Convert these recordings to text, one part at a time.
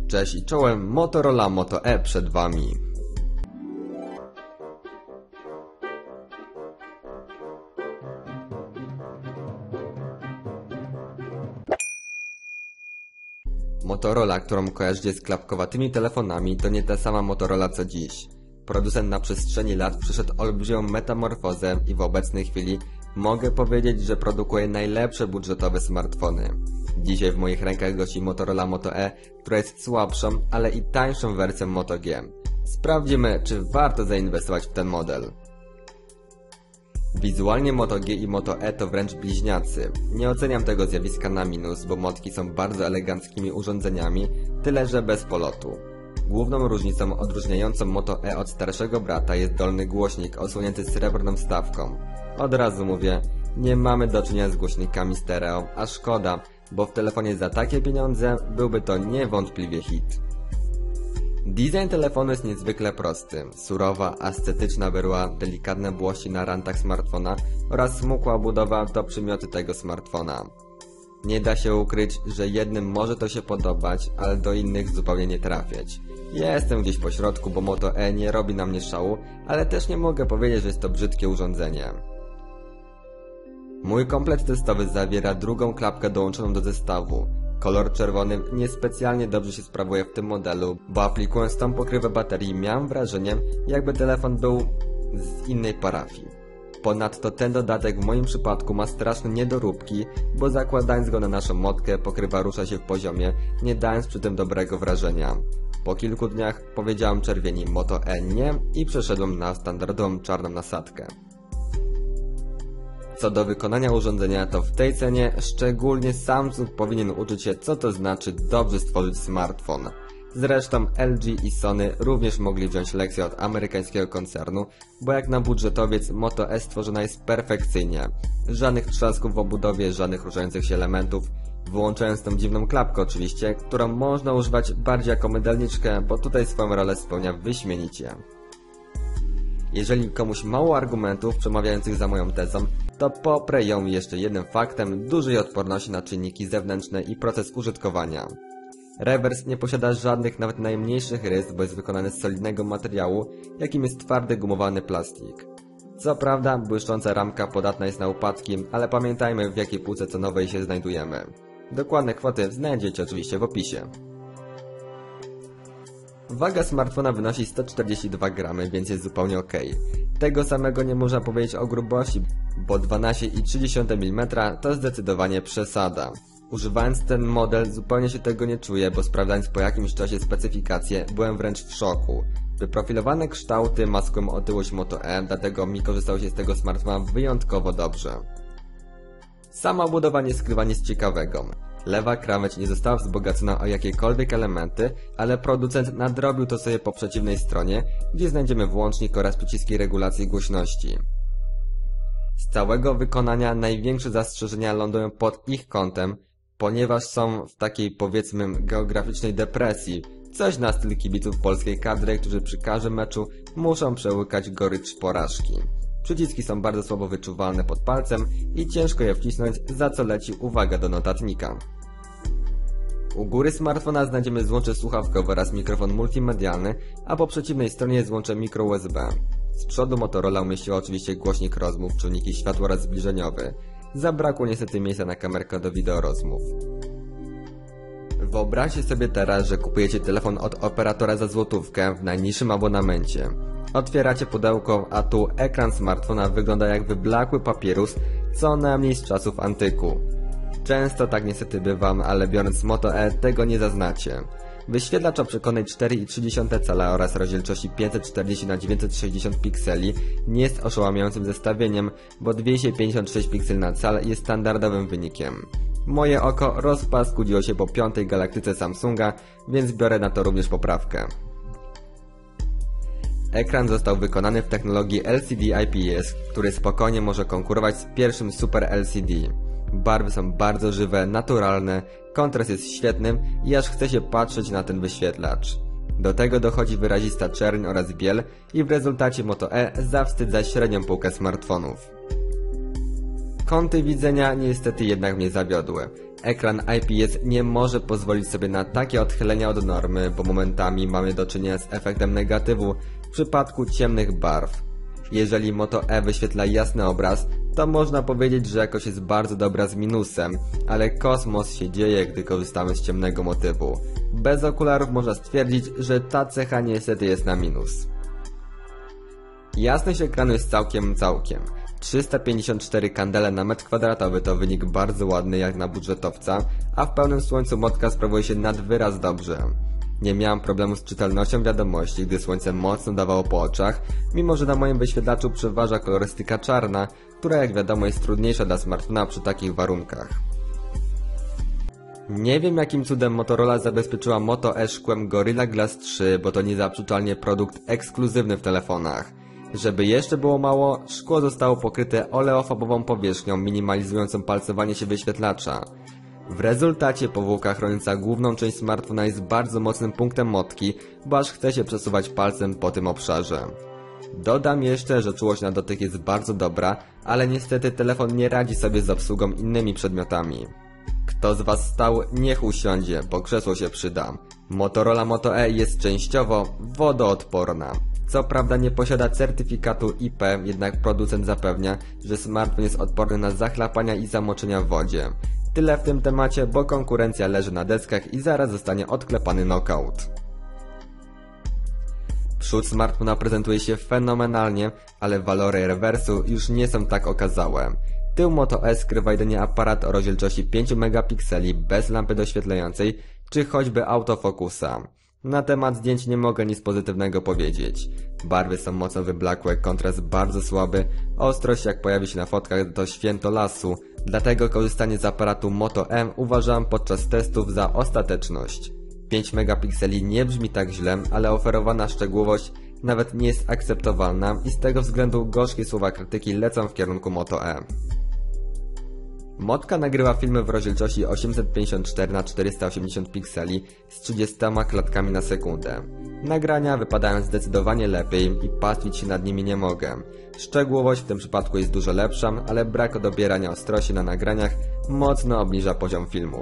Cześć i czołem, Motorola Moto E przed Wami. Motorola, którą kojarzycie z klapkowatymi telefonami, to nie ta sama Motorola co dziś. Producent na przestrzeni lat przeszedł olbrzymią metamorfozę i w obecnej chwili mogę powiedzieć, że produkuje najlepsze budżetowe smartfony. Dzisiaj w moich rękach gości Motorola Moto E, która jest słabszą, ale i tańszą wersją Moto G. Sprawdzimy, czy warto zainwestować w ten model. Wizualnie Moto G i Moto E to wręcz bliźniacy. Nie oceniam tego zjawiska na minus, bo motki są bardzo eleganckimi urządzeniami, tyle że bez polotu. Główną różnicą odróżniającą Moto E od starszego brata jest dolny głośnik osłonięty srebrną wstawką. Od razu mówię, nie mamy do czynienia z głośnikami stereo, a szkoda, bo w telefonie za takie pieniądze byłby to niewątpliwie hit. Design telefonu jest niezwykle prosty. Surowa, ascetyczna berła, delikatne błości na rantach smartfona oraz smukła budowa to przymioty tego smartfona. Nie da się ukryć, że jednym może to się podobać, ale do innych zupełnie nie trafiać. Ja jestem gdzieś po środku, bo Moto E nie robi na mnie szału, ale też nie mogę powiedzieć, że jest to brzydkie urządzenie. Mój komplet testowy zawiera drugą klapkę dołączoną do zestawu. Kolor czerwony niespecjalnie dobrze się sprawuje w tym modelu, bo aplikując tą pokrywę baterii miałem wrażenie, jakby telefon był z innej parafii. Ponadto ten dodatek w moim przypadku ma straszne niedoróbki, bo zakładając go na naszą motkę pokrywa rusza się w poziomie, nie dając przy tym dobrego wrażenia. Po kilku dniach powiedziałem czerwieni Moto E nie i przeszedłem na standardową czarną nasadkę. Co do wykonania urządzenia, to w tej cenie szczególnie Samsung powinien uczyć się, co to znaczy dobrze stworzyć smartfon. Zresztą LG i Sony również mogli wziąć lekcję od amerykańskiego koncernu, bo jak na budżetowiec Moto S stworzona jest perfekcyjnie. Żadnych trzasków w obudowie, żadnych ruszających się elementów, wyłączając tą dziwną klapkę oczywiście, którą można używać bardziej jako mydelniczkę, bo tutaj swoją rolę spełnia wyśmienicie. Jeżeli komuś mało argumentów przemawiających za moją tezą, to poprę ją jeszcze jednym faktem dużej odporności na czynniki zewnętrzne i proces użytkowania. Rewers nie posiada żadnych nawet najmniejszych rys, bo jest wykonany z solidnego materiału, jakim jest twardy gumowany plastik. Co prawda, błyszcząca ramka podatna jest na upadki, ale pamiętajmy, w jakiej półce cenowej się znajdujemy. Dokładne kwoty znajdziecie oczywiście w opisie. Waga smartfona wynosi 142 gramy, więc jest zupełnie ok. Tego samego nie można powiedzieć o grubości, bo 12,3 mm to zdecydowanie przesada. Używając ten model zupełnie się tego nie czuję, bo sprawdzając po jakimś czasie specyfikacje byłem wręcz w szoku. Wyprofilowane kształty maskują otyłość Moto E, dlatego mi korzystało się z tego smartfona wyjątkowo dobrze. Sama budowa nie skrywa nic ciekawego. Lewa krawędź nie została wzbogacona o jakiekolwiek elementy, ale producent nadrobił to sobie po przeciwnej stronie, gdzie znajdziemy włącznik oraz przyciski regulacji głośności. Z całego wykonania największe zastrzeżenia lądują pod ich kątem, ponieważ są w takiej powiedzmy geograficznej depresji, coś na styl kibiców polskiej kadry, którzy przy każdym meczu muszą przełykać gorycz porażki. Przyciski są bardzo słabo wyczuwalne pod palcem i ciężko je wcisnąć, za co leci uwaga do notatnika. U góry smartfona znajdziemy złącze słuchawkowe oraz mikrofon multimedialny, a po przeciwnej stronie jest złącze micro USB. Z przodu Motorola umieściła oczywiście głośnik rozmów, czujniki światła oraz zbliżeniowy. Zabrakło niestety miejsca na kamerkę do wideo rozmów. Wyobraźcie sobie teraz, że kupujecie telefon od operatora za złotówkę w najniższym abonamencie. Otwieracie pudełko, a tu ekran smartfona wygląda jak wyblakły papierus, co najmniej z czasów antyku. Często tak niestety bywam, ale biorąc Moto E tego nie zaznacie. Wyświetlacz o przekonej 4,3 cala oraz rozdzielczości 540×960 pikseli nie jest oszałamiającym zestawieniem, bo 256 pikseli na cal jest standardowym wynikiem. Moje oko rozpaskudziło się po piątej galaktyce Samsunga, więc biorę na to również poprawkę. Ekran został wykonany w technologii LCD IPS, który spokojnie może konkurować z pierwszym Super LCD. Barwy są bardzo żywe, naturalne, kontrast jest świetny i aż chce się patrzeć na ten wyświetlacz. Do tego dochodzi wyrazista czerń oraz biel i w rezultacie Moto E zawstydza średnią półkę smartfonów. Kąty widzenia niestety jednak mnie zawiodły. Ekran IPS nie może pozwolić sobie na takie odchylenia od normy, bo momentami mamy do czynienia z efektem negatywu w przypadku ciemnych barw. Jeżeli Moto E wyświetla jasny obraz, to można powiedzieć, że jakość jest bardzo dobra z minusem, ale kosmos się dzieje, gdy korzystamy z ciemnego motywu. Bez okularów można stwierdzić, że ta cecha niestety jest na minus. Jasność ekranu jest całkiem. 354 kandele na metr kwadratowy to wynik bardzo ładny jak na budżetowca, a w pełnym słońcu Motka sprawuje się nad wyraz dobrze. Nie miałem problemu z czytelnością wiadomości, gdy słońce mocno dawało po oczach, mimo że na moim wyświetlaczu przeważa kolorystyka czarna, która jak wiadomo jest trudniejsza dla smartfona przy takich warunkach. Nie wiem jakim cudem Motorola zabezpieczyła Moto E szkłem Gorilla Glass 3, bo to niezaprzeczalnie produkt ekskluzywny w telefonach. Żeby jeszcze było mało, szkło zostało pokryte oleofobową powierzchnią minimalizującą palcowanie się wyświetlacza. W rezultacie powłoka chroniąca główną część smartfona jest bardzo mocnym punktem Motki, bo aż chce się przesuwać palcem po tym obszarze. Dodam jeszcze, że czułość na dotyk jest bardzo dobra, ale niestety telefon nie radzi sobie z obsługą innymi przedmiotami. Kto z Was stał, niech usiądzie, bo krzesło się przyda. Motorola Moto E jest częściowo wodoodporna. Co prawda nie posiada certyfikatu IP, jednak producent zapewnia, że smartfon jest odporny na zachlapania i zamoczenia w wodzie. Tyle w tym temacie, bo konkurencja leży na deskach i zaraz zostanie odklepany knockout. Przód smartfona prezentuje się fenomenalnie, ale walory rewersu już nie są tak okazałe. Tył Moto E skrywa jedynie aparat o rozdzielczości 5 megapikseli bez lampy doświetlającej, czy choćby autofokusa. Na temat zdjęć nie mogę nic pozytywnego powiedzieć. Barwy są mocno wyblakłe, kontrast bardzo słaby, ostrość jak pojawi się na fotkach to święto lasu, dlatego korzystanie z aparatu Moto M uważam podczas testów za ostateczność. 5 megapikseli nie brzmi tak źle, ale oferowana szczegółowość nawet nie jest akceptowalna i z tego względu gorzkie słowa krytyki lecą w kierunku Moto E. Motka nagrywa filmy w rozdzielczości 854x480 pikseli z 30 klatkami na sekundę. Nagrania wypadają zdecydowanie lepiej i pastwić się nad nimi nie mogę. Szczegółowość w tym przypadku jest dużo lepsza, ale brak dobierania ostrości na nagraniach mocno obniża poziom filmów.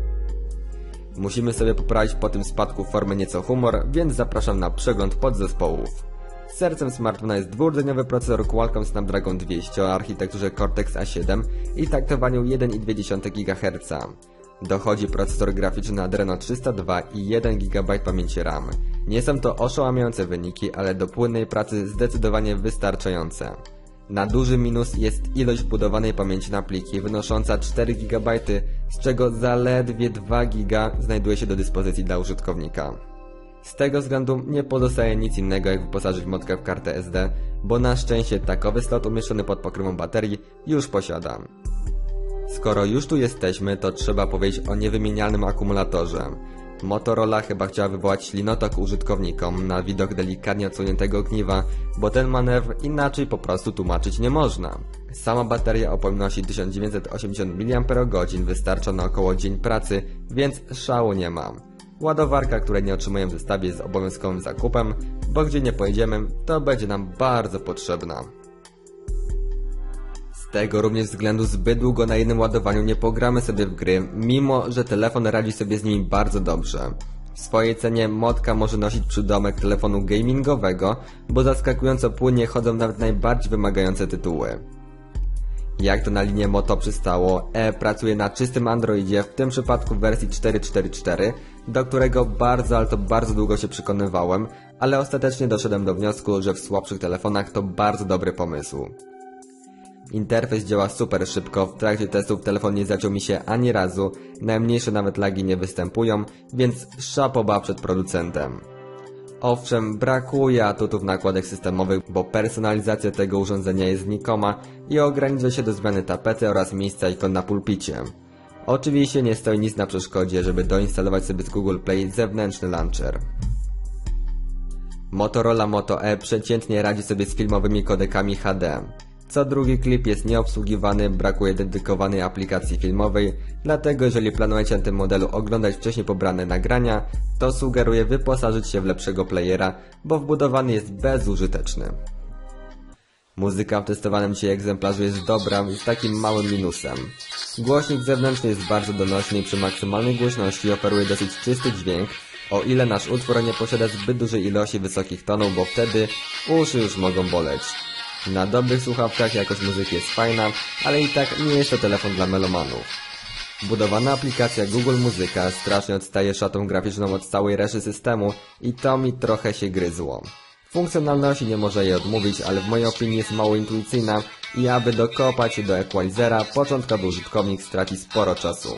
Musimy sobie poprawić po tym spadku formy nieco humor, więc zapraszam na przegląd podzespołów. Sercem smartfona jest dwurdzeniowy procesor Qualcomm Snapdragon 200 o architekturze Cortex A7 i taktowaniu 1,2 GHz. Dochodzi procesor graficzny Adreno 302 i 1 GB pamięci RAM. Nie są to oszałamiające wyniki, ale do płynnej pracy zdecydowanie wystarczające. Na duży minus jest ilość wbudowanej pamięci na pliki wynosząca 4 GB, z czego zaledwie 2 GB znajduje się do dyspozycji dla użytkownika. Z tego względu nie pozostaje nic innego jak wyposażyć Motkę w kartę SD, bo na szczęście takowy slot umieszczony pod pokrywą baterii już posiadam. Skoro już tu jesteśmy, to trzeba powiedzieć o niewymienialnym akumulatorze. Motorola chyba chciała wywołać ślinotok użytkownikom na widok delikatnie odsuniętego ogniwa, bo ten manewr inaczej po prostu tłumaczyć nie można. Sama bateria o pojemności 1980 mAh wystarcza na około dzień pracy, więc szału nie ma. Ładowarka, której nie otrzymuję w zestawie, jest obowiązkowym zakupem, bo gdzie nie pojedziemy, to będzie nam bardzo potrzebna. Z tego również względu zbyt długo na jednym ładowaniu nie pogramy sobie w gry, mimo że telefon radzi sobie z nimi bardzo dobrze. W swojej cenie Motka może nosić przydomek telefonu gamingowego, bo zaskakująco płynnie chodzą nawet najbardziej wymagające tytuły. Jak to na linię Moto przystało, pracuje na czystym Androidzie, w tym przypadku w wersji 4.4.4, do którego bardzo długo się przekonywałem, ale ostatecznie doszedłem do wniosku, że w słabszych telefonach to bardzo dobry pomysł. Interfejs działa super szybko, w trakcie testów telefon nie zaciął mi się ani razu, najmniejsze nawet lagi nie występują, więc szapoba przed producentem. Owszem, brakuje atutów w nakładach systemowych, bo personalizacja tego urządzenia jest znikoma i ogranicza się do zmiany tapety oraz miejsca ikon na pulpicie. Oczywiście nie stoi nic na przeszkodzie, żeby doinstalować sobie z Google Play zewnętrzny launcher. Motorola Moto E przeciętnie radzi sobie z filmowymi kodekami HD. Co drugi klip jest nieobsługiwany, brakuje dedykowanej aplikacji filmowej, dlatego jeżeli planujecie na tym modelu oglądać wcześniej pobrane nagrania, to sugeruję wyposażyć się w lepszego playera, bo wbudowany jest bezużyteczny. Muzyka w testowanym dzisiaj egzemplarzu jest dobra, z takim małym minusem. Głośnik zewnętrzny jest bardzo donośny i przy maksymalnej głośności oferuje dosyć czysty dźwięk, o ile nasz utwór nie posiada zbyt dużej ilości wysokich tonów, bo wtedy uszy już mogą boleć. Na dobrych słuchawkach jakość muzyki jest fajna, ale i tak nie jest to telefon dla melomanów. Budowana aplikacja Google Muzyka strasznie odstaje szatą graficzną od całej reszty systemu i to mi trochę się gryzło. Funkcjonalności nie może jej odmówić, ale w mojej opinii jest mało intuicyjna i aby dokopać się do equalizera, początkowy użytkownik straci sporo czasu.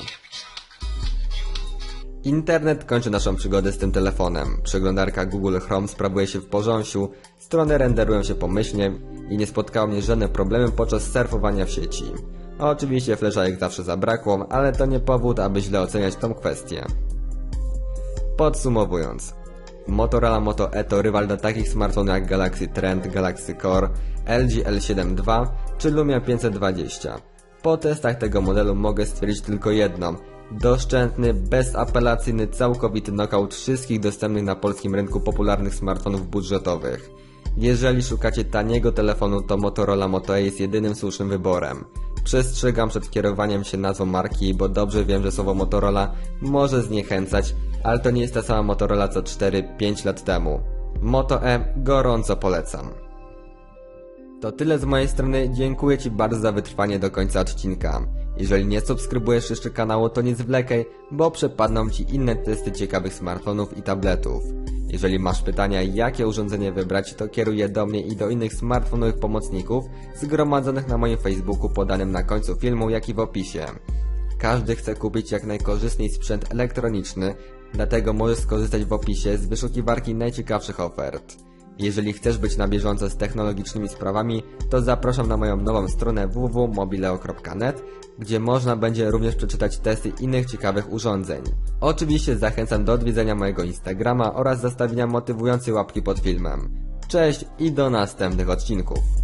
Internet kończy naszą przygodę z tym telefonem. Przeglądarka Google Chrome sprawuje się w porządku, strony renderują się pomyślnie i nie spotkało mnie żadne problemy podczas surfowania w sieci. Oczywiście flasha jak zawsze zabrakło, ale to nie powód, aby źle oceniać tą kwestię. Podsumowując, Motorola Moto E to rywal dla takich smartfonów jak Galaxy Trend, Galaxy Core, LG L7 II czy Lumia 520. Po testach tego modelu mogę stwierdzić tylko jedno. Doszczętny, bezapelacyjny, całkowity knockout wszystkich dostępnych na polskim rynku popularnych smartfonów budżetowych. Jeżeli szukacie taniego telefonu, to Motorola Moto E jest jedynym słusznym wyborem. Przestrzegam przed kierowaniem się nazwą marki, bo dobrze wiem, że słowo Motorola może zniechęcać, ale to nie jest ta sama Motorola co 4-5 lat temu. Moto E gorąco polecam. To tyle z mojej strony, dziękuję Ci bardzo za wytrwanie do końca odcinka. Jeżeli nie subskrybujesz jeszcze kanału, to nie zwlekaj, bo przepadną Ci inne testy ciekawych smartfonów i tabletów. Jeżeli masz pytania, jakie urządzenie wybrać, to kieruj je do mnie i do innych smartfonowych pomocników zgromadzonych na moim Facebooku podanym na końcu filmu, jak i w opisie. Każdy chce kupić jak najkorzystniej sprzęt elektroniczny, dlatego możesz skorzystać w opisie z wyszukiwarki najciekawszych ofert. Jeżeli chcesz być na bieżąco z technologicznymi sprawami, to zapraszam na moją nową stronę www.mobileo.net, gdzie można będzie również przeczytać testy innych ciekawych urządzeń. Oczywiście zachęcam do odwiedzenia mojego Instagrama oraz zostawienia motywującej łapki pod filmem. Cześć i do następnych odcinków.